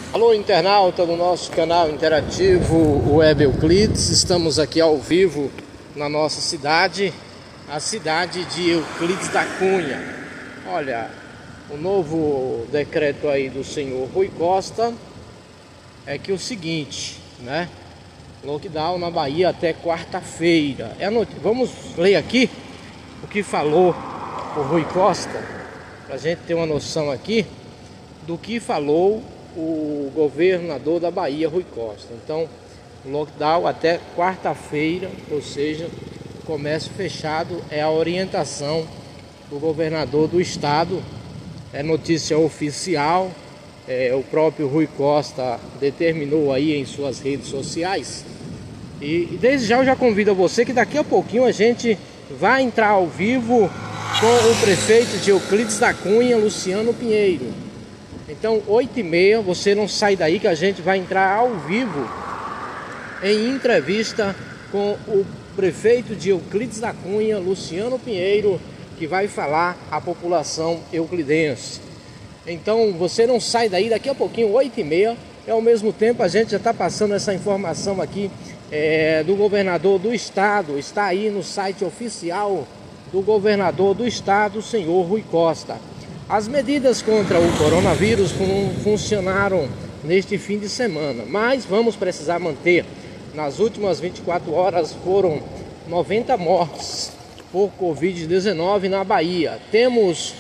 Alô, internauta do nosso canal interativo Web Euclides. Estamos aqui ao vivo na nossa cidade, a cidade de Euclides da Cunha. Olha, o novo decreto aí do senhor Rui Costa é que o seguinte, né? Lockdown na Bahia até quarta-feira. Vamos ler aqui o que falou o Rui Costa, pra gente ter uma noção aqui do que falou o governador da Bahia, Rui Costa. Então, lockdown até quarta-feira, ou seja, comércio fechado é a orientação do governador do estado, é notícia oficial. O próprio Rui Costa determinou aí em suas redes sociais. E desde já eu já convido a você que daqui a pouquinho a gente vai entrar ao vivo com o prefeito de Euclides da Cunha, Luciano Pinheiro. Então 8h30, você não sai daí que a gente vai entrar ao vivo em entrevista com o prefeito de Euclides da Cunha, Luciano Pinheiro, que vai falar à população euclidense. Então você não sai daí, daqui a pouquinho, 8h30, e ao mesmo tempo a gente já está passando essa informação aqui do governador do estado. Está aí no site oficial do governador do estado, o senhor Rui Costa. As medidas contra o coronavírus funcionaram neste fim de semana, mas vamos precisar manter. Nas últimas 24 horas foram 90 mortes por Covid-19 na Bahia. Temos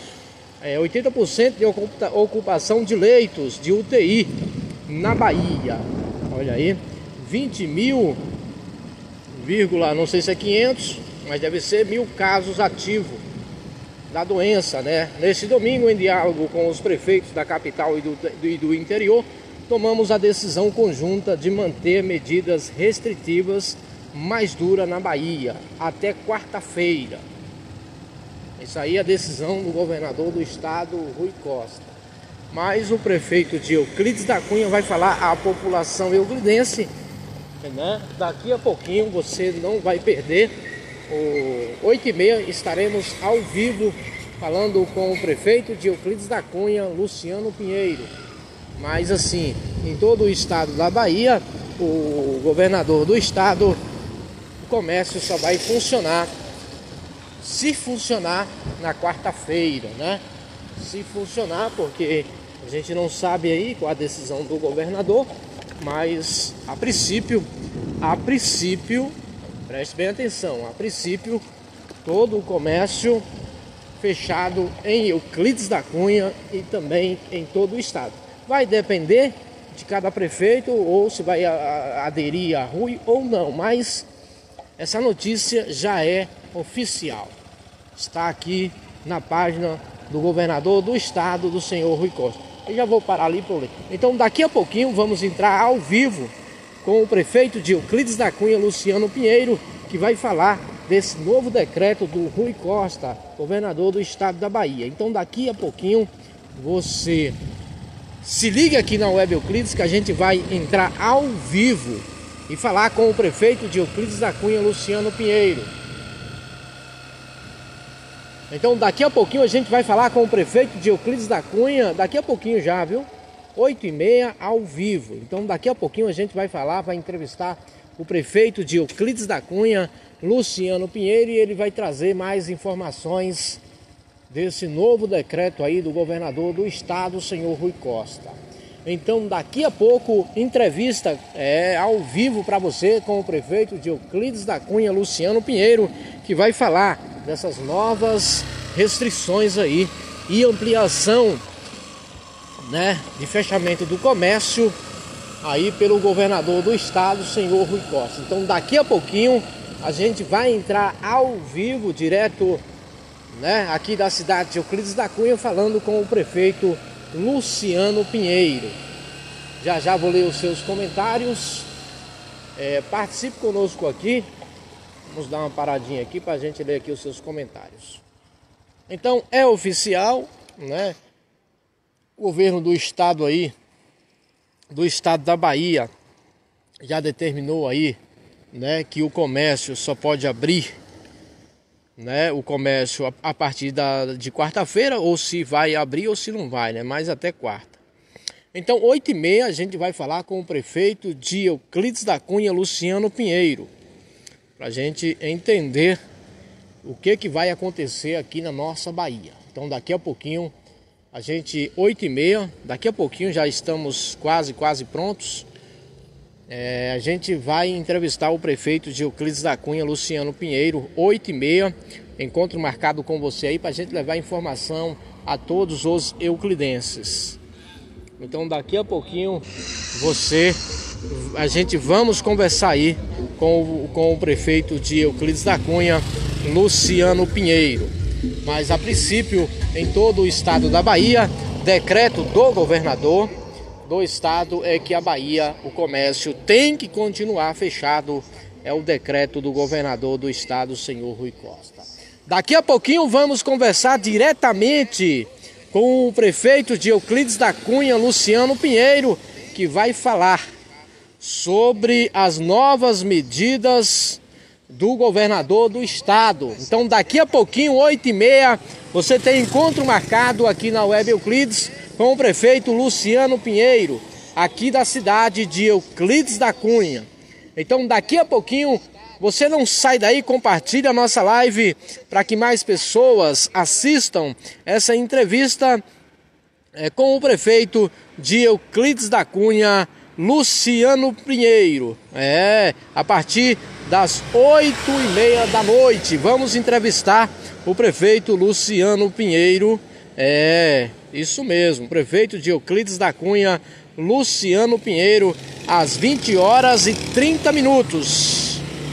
80% de ocupação de leitos de UTI na Bahia. Olha aí, 20 mil, não sei se é 500, mas deve ser 1.000 casos ativos da doença, né? Neste domingo, em diálogo com os prefeitos da capital e do interior, tomamos a decisão conjunta de manter medidas restritivas mais duras na Bahia até quarta-feira. Isso aí é a decisão do governador do estado, Rui Costa. Mas o prefeito de Euclides da Cunha vai falar à população euclidense, né? Daqui a pouquinho você não vai perder. 8h30 estaremos ao vivo falando com o prefeito de Euclides da Cunha, Luciano Pinheiro. Mas assim, em todo o estado da Bahia, o governador do estado, o comércio só vai funcionar, se funcionar, na quarta-feira, né? Se funcionar, porque a gente não sabe aí qual a decisão do governador, mas a princípio, preste bem atenção, a princípio, todo o comércio fechado em Euclides da Cunha e também em todo o estado. Vai depender de cada prefeito ou se vai aderir a Rui ou não, mas essa notícia já é oficial. Está aqui na página do governador do estado, do senhor Rui Costa. Eu já vou parar ali para ler. Então daqui a pouquinho vamos entrar ao vivo com o prefeito de Euclides da Cunha, Luciano Pinheiro, que vai falar desse novo decreto do Rui Costa, governador do estado da Bahia. Então daqui a pouquinho você se liga aqui na Web Euclides que a gente vai entrar ao vivo e falar com o prefeito de Euclides da Cunha, Luciano Pinheiro. Então daqui a pouquinho a gente vai falar com o prefeito de Euclides da Cunha, daqui a pouquinho já, viu? 8h30 ao vivo. Então daqui a pouquinho a gente vai entrevistar o prefeito de Euclides da Cunha, Luciano Pinheiro, e ele vai trazer mais informações desse novo decreto aí do governador do estado, o senhor Rui Costa. Então daqui a pouco, entrevista ao vivo para você com o prefeito de Euclides da Cunha, Luciano Pinheiro, que vai falar dessas novas restrições aí e ampliação, né, de fechamento do comércio aí pelo governador do estado, senhor Rui Costa. Então daqui a pouquinho a gente vai entrar ao vivo, direto, né, aqui da cidade de Euclides da Cunha, falando com o prefeito Luciano Pinheiro. Já vou ler os seus comentários. Participe conosco aqui. Vamos dar uma paradinha aqui para a gente ler aqui os seus comentários. Então é oficial, né? O governo do estado aí, do estado da Bahia, já determinou aí, né, que o comércio só pode abrir, né, o comércio a partir de quarta-feira, ou se vai abrir ou se não vai, né, mas até quarta. Então, 8h30, a gente vai falar com o prefeito de Euclides da Cunha, Luciano Pinheiro, para a gente entender o que vai acontecer aqui na nossa Bahia. Então, daqui a pouquinho, 8h30, daqui a pouquinho já estamos quase prontos. A gente vai entrevistar o prefeito de Euclides da Cunha, Luciano Pinheiro, 8h30. Encontro marcado com você aí para a gente levar informação a todos os euclidenses. Então daqui a pouquinho a gente vamos conversar aí com o prefeito de Euclides da Cunha, Luciano Pinheiro. Mas a princípio, em todo o estado da Bahia, decreto do governador do estado é que a Bahia, o comércio tem que continuar fechado. É o decreto do governador do estado, senhor Rui Costa. Daqui a pouquinho vamos conversar diretamente com o prefeito de Euclides da Cunha, Luciano Pinheiro, que vai falar sobre as novas medidas do governador do estado. Então daqui a pouquinho, 8h30, você tem encontro marcado aqui na Web Euclides com o prefeito Luciano Pinheiro, aqui da cidade de Euclides da Cunha. Então daqui a pouquinho, você não sai daí, compartilha a nossa live para que mais pessoas assistam essa entrevista com o prefeito de Euclides da Cunha, Luciano Pinheiro. A partir das 8h30 da noite, vamos entrevistar o prefeito Luciano Pinheiro. Isso mesmo, prefeito de Euclides da Cunha, Luciano Pinheiro, às 20h30.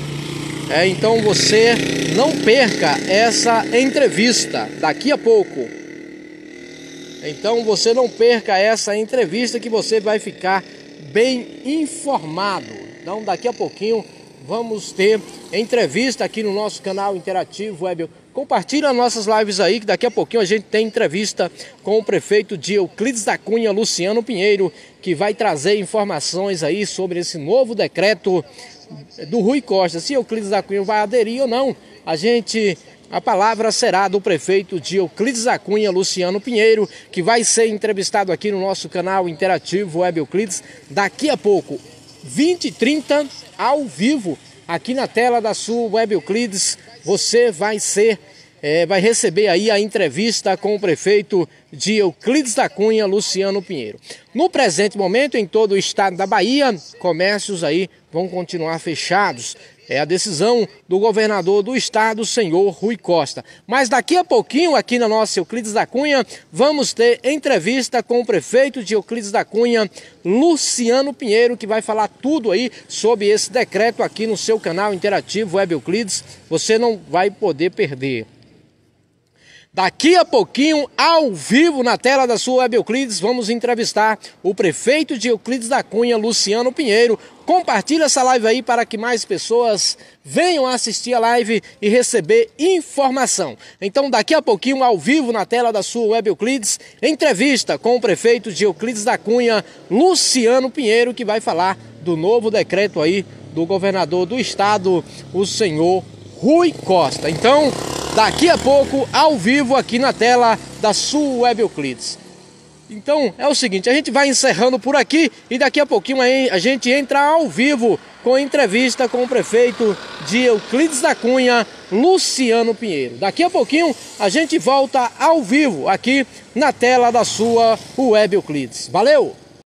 Então você não perca essa entrevista daqui a pouco. Então você não perca essa entrevista que você vai ficar bem informado. Então daqui a pouquinho vamos ter entrevista aqui no nosso canal interativo Web. Compartilha nossas lives aí, que daqui a pouquinho a gente tem entrevista com o prefeito de Euclides da Cunha, Luciano Pinheiro, que vai trazer informações aí sobre esse novo decreto do Rui Costa. Se Euclides da Cunha vai aderir ou não, a palavra será do prefeito de Euclides da Cunha, Luciano Pinheiro, que vai ser entrevistado aqui no nosso canal interativo Web Euclides daqui a pouco, 20h30, ao vivo, aqui na tela da sua Web Euclides. Você vai receber aí a entrevista com o prefeito de Euclides da Cunha, Luciano Pinheiro. No presente momento, em todo o estado da Bahia, comércios aí vão continuar fechados. É a decisão do governador do estado, senhor Rui Costa. Mas daqui a pouquinho, aqui na nossa Euclides da Cunha, vamos ter entrevista com o prefeito de Euclides da Cunha, Luciano Pinheiro, que vai falar tudo aí sobre esse decreto aqui no seu canal interativo Web Euclides. Você não vai poder perder. Daqui a pouquinho, ao vivo na tela da sua Web Euclides, vamos entrevistar o prefeito de Euclides da Cunha, Luciano Pinheiro. Compartilha essa live aí para que mais pessoas venham assistir a live e receber informação. Então daqui a pouquinho, ao vivo na tela da sua Web Euclides, entrevista com o prefeito de Euclides da Cunha, Luciano Pinheiro, que vai falar do novo decreto aí do governador do estado, o senhor Rui Costa. Então, daqui a pouco, ao vivo aqui na tela da sua Web Euclides. Então é o seguinte, a gente vai encerrando por aqui e daqui a pouquinho a gente entra ao vivo com entrevista com o prefeito de Euclides da Cunha, Luciano Pinheiro. Daqui a pouquinho a gente volta ao vivo aqui na tela da sua Web Euclides. Valeu!